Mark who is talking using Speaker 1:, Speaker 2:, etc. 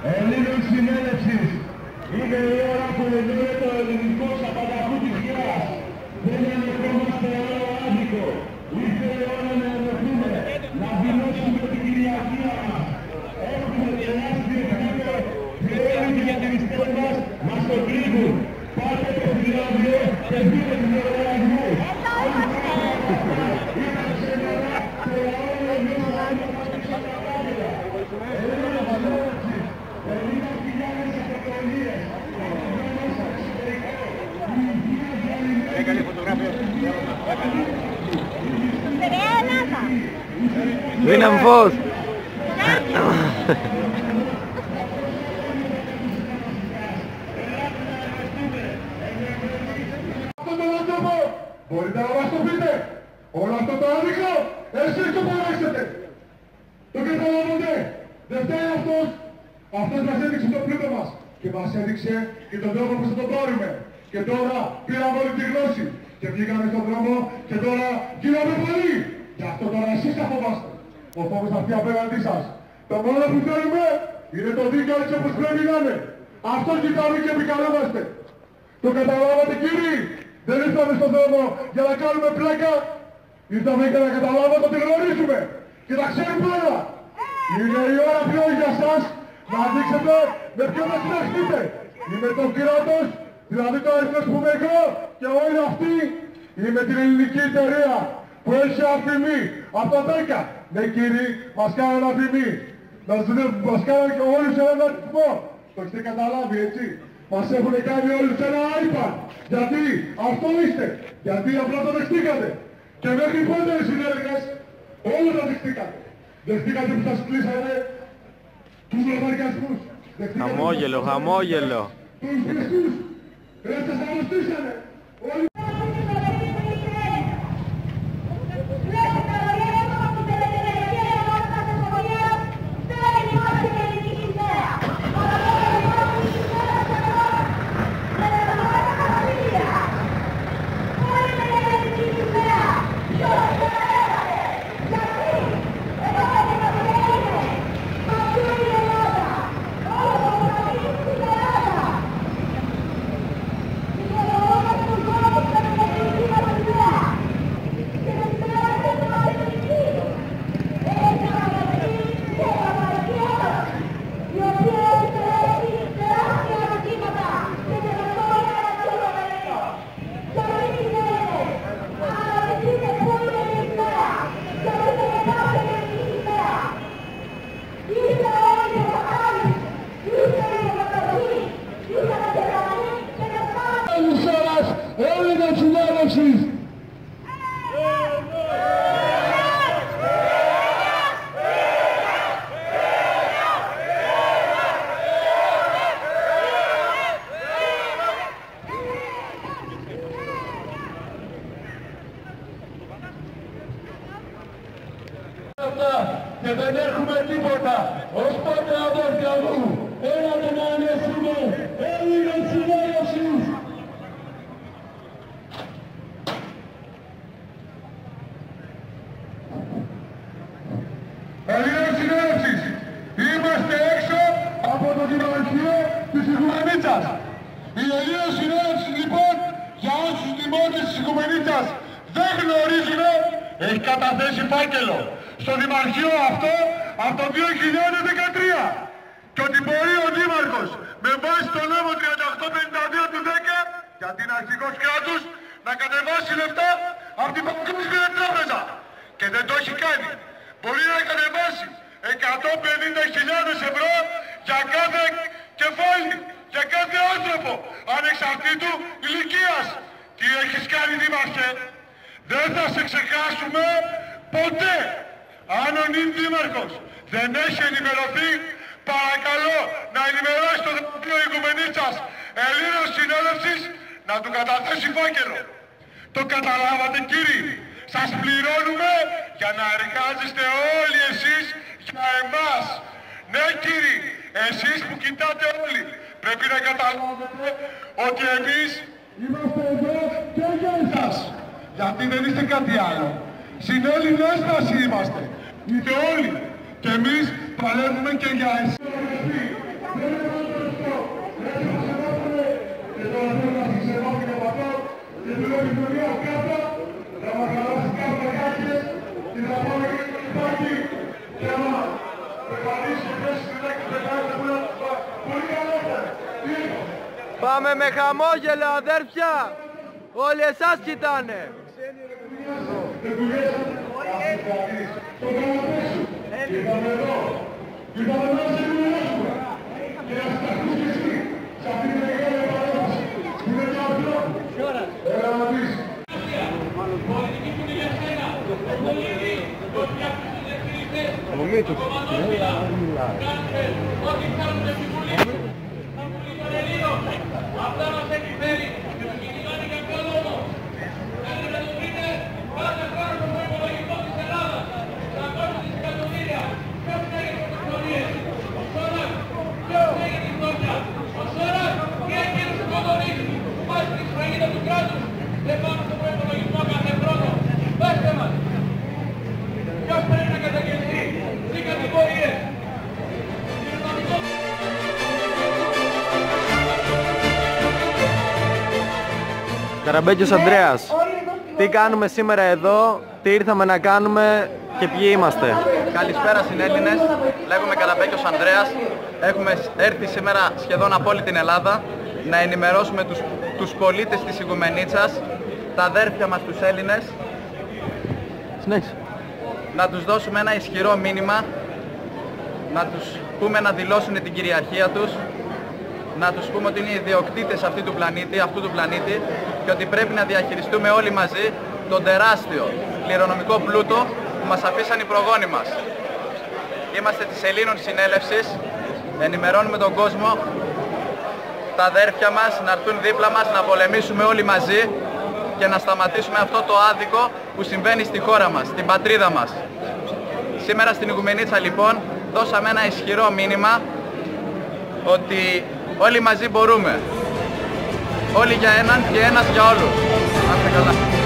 Speaker 1: Ελλήνων συνέλευσης. Είναι η ώρα που ενώνεται ο ελληνικός απανταχού της γης. Δεν ενεχόμαστε άλλο άδικο. Ήρθε η ώρα να ενωθούμε, να δηλώσουμε την κυριαρχία μας. Έχουμε τεράστιο επίπεδο και όλοι οι διαχειριστές μας το κρύβουν. Πάτε το φυλάδιο και δείτε τους οργανισμούς.
Speaker 2: Δίναμ φως!
Speaker 1: Αυτό το άνθρωπο μπορείτε να μας το πείτε! Όλο αυτό το άδικο εσείς το παράξετε! Το καταλάβατε! Δεν φταίει αυτός! Αυτός μας έδειξε το πλούτο μας και μας έδειξε και τον τρόπο που θα το πάρουμε. Και τώρα πήραμε όλη τη γνώση και βγήκαμε στον δρόμο και τώρα γίναμε πολλοί! Γι' αυτό τώρα εσείς θα φοβάστε. Ο φόβος θα βγει απέναντί σας. Το μόνο που θέλουμε είναι το δίκαιο έτσι όπως πρέπει να είναι. Αυτό κοιτάμε και επικαλούμαστε. Το καταλάβατε κύριοι? Δεν ήρθαμε στον δρόμο για να κάνουμε πλάκα. Ήρθαμε για να καταλάβουμε ότι γνωρίζουμε και τα ξέρουμε όλα. Είναι η ώρα πλέον για σας να δείξετε με ποιον θα συνεχθείτε. Είμαι το κράτος, δηλαδή το αριθμός που είμαι εγώ και όλοι αυτοί. Είμαι την ελληνική εταιρεία που έχει αφημί από τα 10. Ναι κύριοι, μας κάνανε αφημί. Μας κάνανε και όλους έναν αριθμό. Το έχετε καταλάβει έτσι? Μας έχουν κάνει όλους ένα iPad. Γιατί? Αυτό είστε. Γιατί απλά το δεχτήκατε. Και μέχρι πότε οι συνέργες όλα τα δεχτήκατε. Δεχτήκατε που σας κλείσανε τους λογαριασμούς.
Speaker 2: Χαμόγελο, χαμόγελο.
Speaker 1: Τους χρηστούς. Ρε σας αρρωστήσανε. Όλοι... Έλληνες συνέλευσης! Και δεν έχουμε τίποτα, ως πότε αδέρφια μου, έλατε να ανέσουμε Έλληνες συνέλευσης! Έλληνες συνέλευσης, είμαστε έξω από το Δημαρχείο της Οικουμενίτσας. Η Ελλήνες συνέλευση λοιπόν, για όσους δημότες της Οικουμενίτσας δεν γνωρίζουν, έχει καταθέσει φάκελο στο Δημαρχείο αυτό από το 2013 και ότι μπορεί ο Δήμαρχος με βάση το νόμο 3852 του 10 για την αρχηγός κράτους να κατεβάσει λεφτά από την Παγκόσμια Τράπεζα και δεν το έχει κάνει. Μπορεί να κατεβάσει 150.000 ευρώ για κάθε κεφάλι, για κάθε άνθρωπο ανεξαρτήτου ηλικίας. Τι έχεις κάνει Δήμαρχε? Δεν θα σε ξεχάσουμε ποτέ. Αν ο νυν Δήμαρχος δεν έχει ενημερωθεί, παρακαλώ να ενημερώσει το Δημαρχείο Οικουμενίτσας Ελλήνων Συνέλευσης να του καταθέσει φάκελο. Το καταλάβατε κύριοι? Σας πληρώνουμε για να εργάζεστε όλοι εσείς για εμάς. Ναι κύριοι, εσείς που κοιτάτε όλοι, πρέπει να καταλάβετε ότι εμείς είμαστε εδώ και για εσάς. Γιατί δεν είστε κάτι άλλο. Συνέλληνες μας είμαστε. Είστε όλοι. Και εμείς παλεύουμε και για εσείς. επικοινωνίας κάρτα, να μας γράψει κάρτα κάρτες και να πάμε και στο υπάρχει και να προπανήσει και πέσει στην άκρη και να πούμε πολύ καλά ήταν.
Speaker 2: Πάμε με χαμόγελο, αδέρφια! Όλοι εσάς κοιτάνε!
Speaker 1: Ήρθαμε εδώ, ήρθαμε να σε μιλήσουμε και να σταθείς και εσύ σε αυτή τη μεγάλη παρέμβαση που είναι το ανθρώπου. Έλα να πεις.
Speaker 3: Αυτά μας έχει φέρει και τους κυνηγάνε για ποιο λόγο. Θέλετε να το βρείτε κάθε χρόνο στον προϋπολογισμό της Ελλάδας. 300 δισεκατομμύρια. Ποιος θέλει πρωτοβουλίες. Ο Σόρας. Ποιος θέλει τη φτώχεια. Ο Σόρας και εκείνος ο Κοντονής που πάει στην σφραγίδα του κράτους. Δεν πάμε στον προϋπολογισμό κάθε χρόνο. Πέστε μας. Ποιος πρέπει να καταγγελθεί. Τι κατηγορίες.
Speaker 2: Καραμπέκιος Ανδρέας, τι κάνουμε σήμερα εδώ, τι ήρθαμε να κάνουμε και ποιοι είμαστε?
Speaker 4: Καλησπέρα συνέλληνες, λέγομαι Καραμπέκιος Ανδρέας. Έχουμε έρθει σήμερα σχεδόν από όλη την Ελλάδα να ενημερώσουμε τους πολίτες της Ιγουμενίτσας, τα αδέρφια μας τους Έλληνες, να τους δώσουμε ένα ισχυρό μήνυμα, να τους πούμε να δηλώσουν την κυριαρχία τους, να τους πούμε ότι είναι οι ιδιοκτήτες αυτού του πλανήτη και ότι πρέπει να διαχειριστούμε όλοι μαζί τον τεράστιο κληρονομικό πλούτο που μας αφήσαν οι προγόνοι μας. Είμαστε της Ελλήνων Συνέλευσης, ενημερώνουμε τον κόσμο, τα αδέρφια μας να έρθουν δίπλα μας, να πολεμήσουμε όλοι μαζί και να σταματήσουμε αυτό το άδικο που συμβαίνει στη χώρα μας, στην πατρίδα μας. Σήμερα στην Ιγουμενίτσα λοιπόν δώσαμε ένα ισχυρό μήνυμα ότι όλοι μαζί μπορούμε. Όλοι για έναν και ένας για όλους. Να είστε καλά.